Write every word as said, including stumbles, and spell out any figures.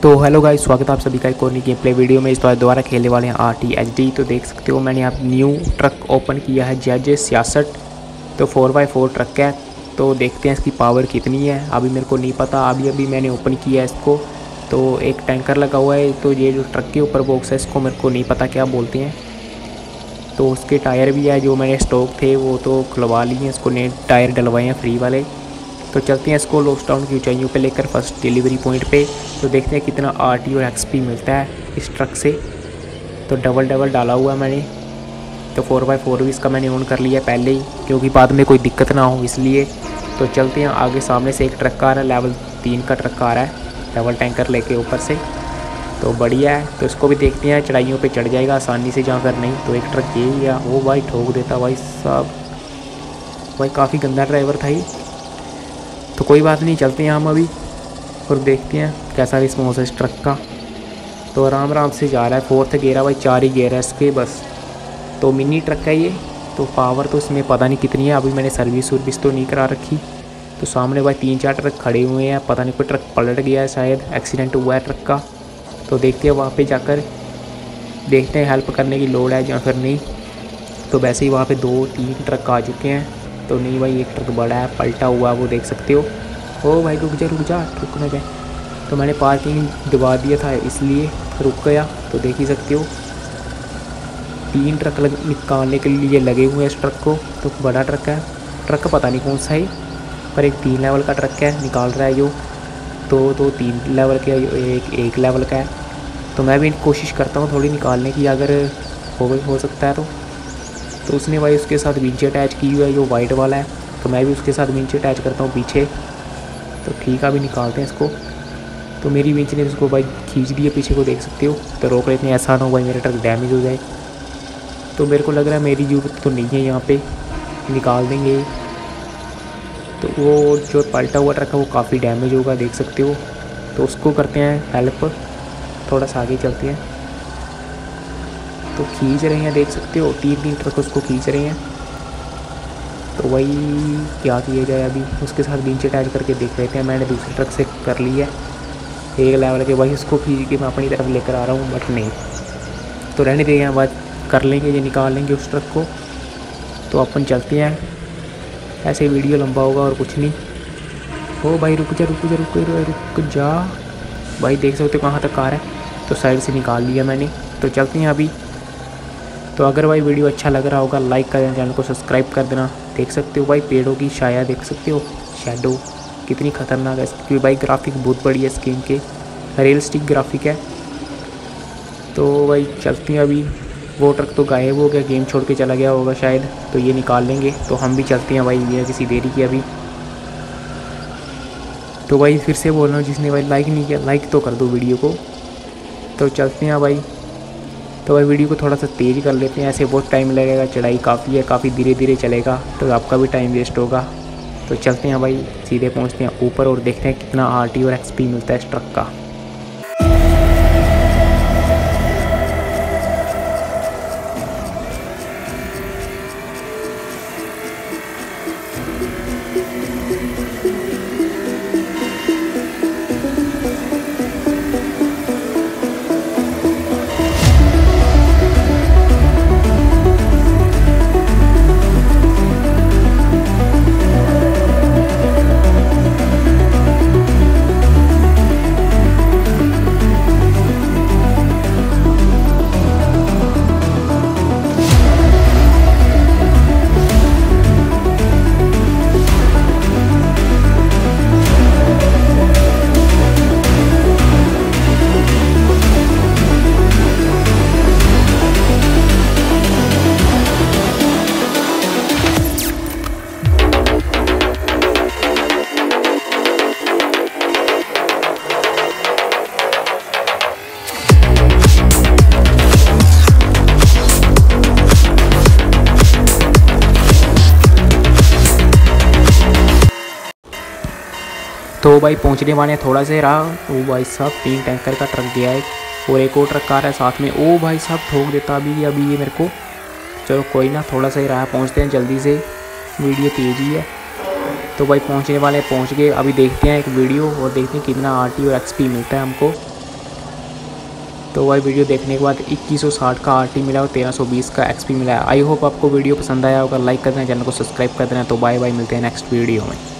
तो hello guys, स्वागत है आप सभी का एक और नई गेम प्ले वीडियो में। इस बार दोबारा खेलने वाले हैं आर टी एच डी। तो देख सकते हो मैंने यहाँ न्यू ट्रक ओपन किया है, जेड जे छियासठ। तो फोर बाई फोर ट्रक है। तो देखते हैं इसकी पावर कितनी है, अभी मेरे को नहीं पता। अभी अभी मैंने ओपन किया है इसको। तो एक टैंकर लगा हुआ है, तो ये जो ट्रक के ऊपर बॉक्स है इसको मेरे को नहीं पता क्या बोलते हैं। तो उसके टायर भी है जो मैंने स्टॉक थे वो तो खुलवा लिए हैं, इसको नए टायर डलवाए हैं फ्री वाले। तो चलते हैं इसको लोस्ट टाउन की ऊंचाइयों पे लेकर फर्स्ट डिलीवरी पॉइंट पे। तो देखते हैं कितना आरटी और एक्सपी मिलता है इस ट्रक से। तो डबल डबल डाला हुआ है मैंने। तो फोर बाई फोर भी इसका मैंने ऑन कर लिया पहले ही, क्योंकि बाद में कोई दिक्कत ना हो इसलिए। तो चलते हैं आगे, सामने से एक ट्रक आ रहा है, लेवल तीन का ट्रक आ रहा है डबल टैंकर लेके ऊपर से। तो बढ़िया है, तो इसको भी देखते हैं, चढ़ाइयों पे चढ़ जाएगा आसानी से, जहाँ कर नहीं। तो एक ट्रक ये या वो भाई ठोक देता भाई साहब, भाई काफ़ी गंदा ड्राइवर था ही। तो कोई बात नहीं, चलते हैं हम अभी और देखते हैं कैसा रिस्पॉन्स है इस ट्रक का। तो आराम आराम से जा रहा है, फोर्थ गेयर है भाई, चार ही गेयर है इसके बस। तो मिनी ट्रक है ये। तो पावर तो इसमें पता नहीं कितनी है, अभी मैंने सर्विस वर्विस तो नहीं करा रखी। तो सामने भाई तीन चार ट्रक खड़े हुए हैं, पता नहीं कोई ट्रक पलट गया है, शायद एक्सीडेंट हुआ है ट्रक का। तो देखते हैं वहाँ पे जाकर, देखते हैं हेल्प करने की लोड़ है या फिर नहीं। तो वैसे ही वहाँ पे दो तीन ट्रक आ चुके हैं। तो नहीं भाई, एक ट्रक बड़ा है, पलटा हुआ है वो देख सकते हो। ओ भाई रुक जा रुक जा, रुक ना जाए। तो मैंने पार्किंग दबा दिया था इसलिए रुक गया। तो देख ही सकते हो तीन ट्रक लग निकालने के लिए लगे हुए हैं इस ट्रक को। तो बड़ा ट्रक है, ट्रक का पता नहीं कौन सा है, पर एक तीन लेवल का ट्रक है, निकाल रहा है जो। तो दो तीन लेवल के, एक एक लेवल का है। तो मैं भी कोशिश करता हूँ थोड़ी निकालने की, अगर हो हो सकता है तो। तो उसने भाई उसके साथ विंच अटैच की हुई है जो वाइट वाला है। तो मैं भी उसके साथ विंच अटैच करता हूँ पीछे। तो ठीक है, अभी निकालते हैं इसको। तो मेरी विंच ने उसको भाई खींच दिया पीछे को, देख सकते हो। तो रोक लेते हैं, ऐसा ना हो भाई मेरा ट्रक डैमेज हो जाए। तो मेरे को लग रहा है मेरी ज़रूरत तो नहीं है यहाँ पे, निकाल देंगे। तो वो जो पलटा हुआ ट्रक है वो काफ़ी डैमेज होगा, देख सकते हो। तो उसको करते हैं हेल्प, थोड़ा सा आगे चलते हैं। तो खींच रहे हैं, देख सकते हो, तीन तीन ट्रक उसको खींच रहे हैं। तो वही क्या किया जाए, अभी उसके साथ विंच अटैच करके देख लेते हैं। मैंने दूसरे ट्रक से कर लिया है एक लेवल के, वही उसको खींच के मैं अपनी तरफ लेकर आ रहा हूँ, बट नहीं। तो रहने देंगे, बाद कर लेंगे, ये निकाल लेंगे उस ट्रक को। तो अपन चलते हैं, ऐसे वीडियो लंबा होगा और कुछ नहीं। ओ भाई रुक जा रुक जा रुक जा रुक जा भाई, देख सकते हो कहाँ तक आ रहा है। तो साइड से निकाल लिया मैंने। तो चलते हैं अभी। तो अगर भाई वीडियो अच्छा लग रहा होगा लाइक कर देना, चैनल को सब्सक्राइब कर देना। देख सकते हो भाई पेड़ों की छाया, देख सकते हो शैडो कितनी खतरनाक है, क्योंकि भाई ग्राफिक बहुत बढ़िया है इस गेम के, रियलिस्टिक ग्राफिक है। तो भाई चलते हैं अभी। वो ट्रक तो गायब हो गया, गेम छोड़ के चला गया होगा शायद। तो ये निकाल लेंगे। तो हम भी चलते हैं भाई, बिना किसी देरी की अभी। तो भाई फिर से बोल रहा हूँ, जिसने भाई लाइक नहीं किया लाइक तो कर दो वीडियो को। तो चलते हैं भाई। तो भाई वीडियो को थोड़ा सा तेज़ कर लेते हैं, ऐसे बहुत टाइम लगेगा, चढ़ाई काफ़ी है, काफ़ी धीरे धीरे चलेगा, तो आपका भी टाइम वेस्ट होगा। तो चलते हैं भाई, सीधे पहुंचते हैं ऊपर और देखते हैं कितना आरटी और एक्सपी मिलता है इस ट्रक का। तो भाई पहुंचने वाले थोड़ा से रहा। ओ भाई साहब, तीन टैंकर का ट्रक गया है और एक और ट्रक आ रहा है साथ में। ओ भाई साहब ठोक देता अभी अभी ये मेरे को। चलो कोई ना, थोड़ा सा ही रहा, पहुंचते हैं जल्दी से, वीडियो तेज ही है। तो भाई पहुंचने वाले पहुंच गए। अभी देखते हैं एक वीडियो और देखते हैं कितना आरटी और एक्सपी मिलता है हमको। तो वही वीडियो देखने के बाद इक्कीस सौ साठ का आरटी मिला और तेरह सौ बीस का एक्सपी मिला है। आई होप आपको वीडियो पसंद आया होगा। लाइक कर देना, चैनल को सब्सक्राइब कर देना। तो बाय बाय, मिलते हैं नेक्स्ट वीडियो में।